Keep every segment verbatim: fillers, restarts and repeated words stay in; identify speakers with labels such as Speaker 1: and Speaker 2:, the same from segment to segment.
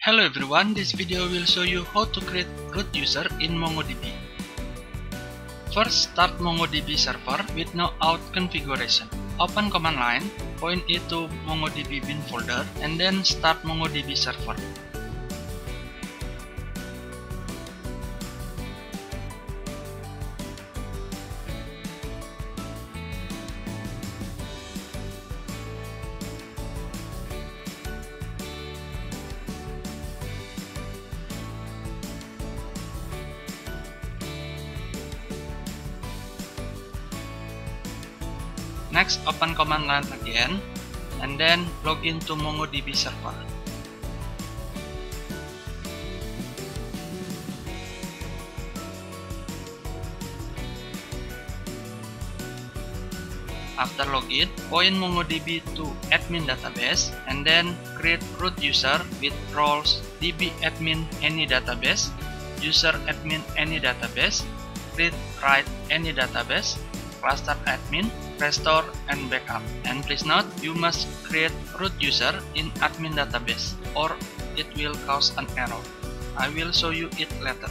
Speaker 1: Hello everyone, this video will show you how to create root user in MongoDB. First, start MongoDB server with no out configuration. Open command line, point it to MongoDB bin folder, and then start MongoDB server. Next, open command line again, and then log into MongoDB server. After login, point MongoDB to admin database, and then create root user with roles db admin any database, user admin any database, read write any database, cluster admin, restore, and backup. And please note, you must create root user in admin database or it will cause an error. I will show you it later.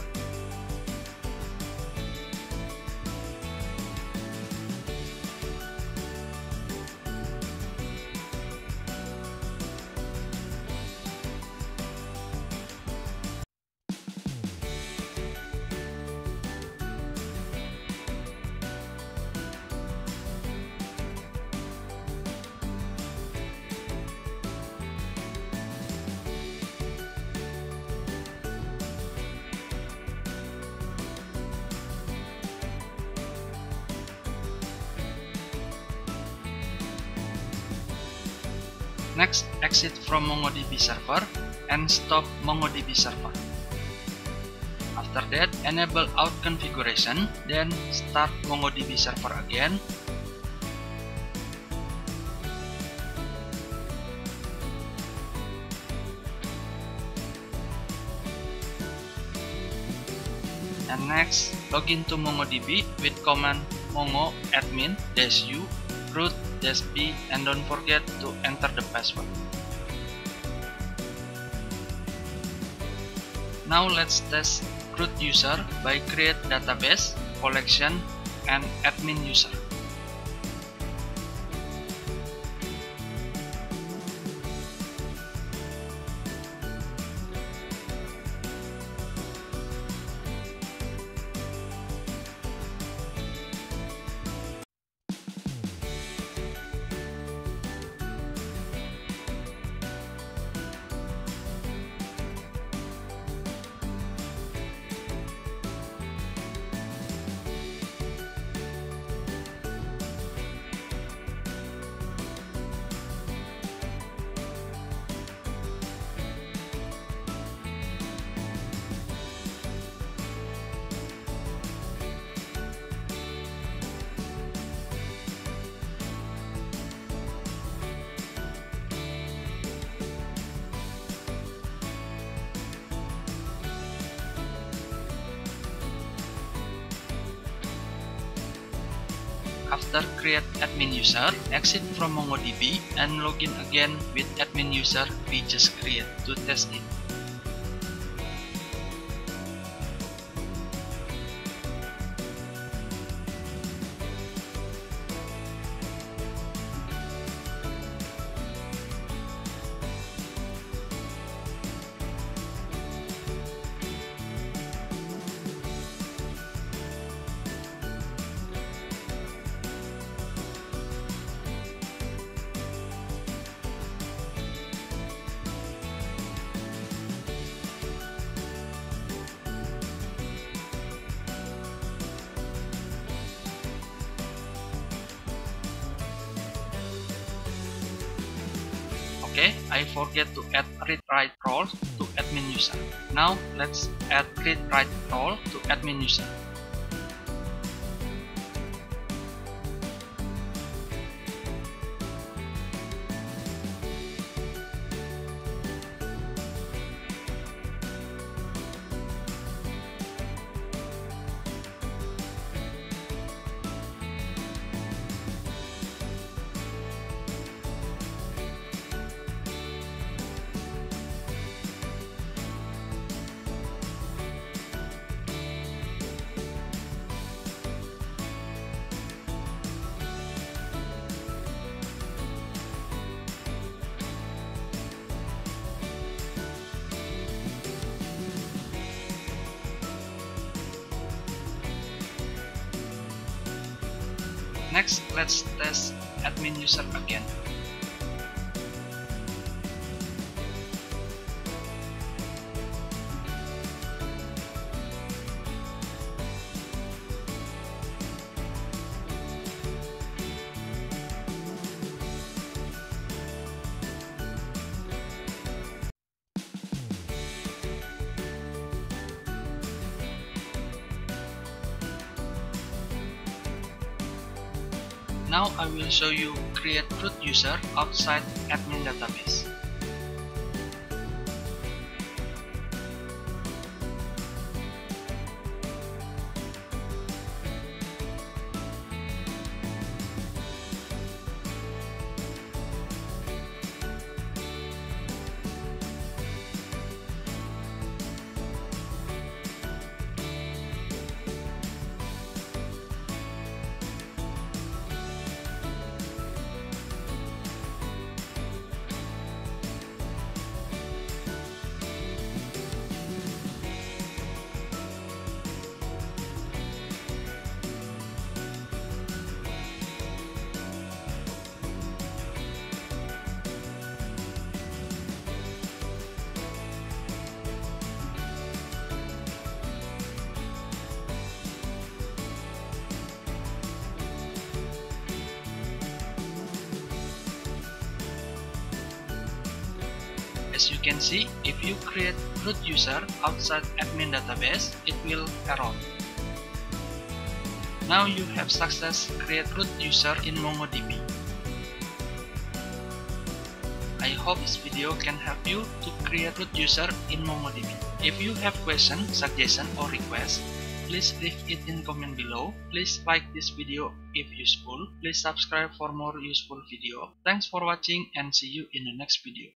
Speaker 1: Next, exit from MongoDB server and stop MongoDB server. After that, enable out configuration, then start MongoDB server again. And next, log into MongoDB with command mongo admin -u root -b, and don't forget to enter the password. Now let's test root user by create database, collection, and admin user. After create admin user, exit from MongoDB and login again with admin user we just create to test it. Okay, I forget to add read-write role to admin user. Now let's add read-write role to admin user. Next, let's test admin user again. Now I will show you create root user outside admin database. As you can see, if you create root user outside admin database, it will error. Now you have success create root user in MongoDB. I hope this video can help you to create root user in MongoDB. If you have question, suggestion or request, please leave it in comment below. Please like this video if useful. Please subscribe for more useful video. Thanks for watching and see you in the next video.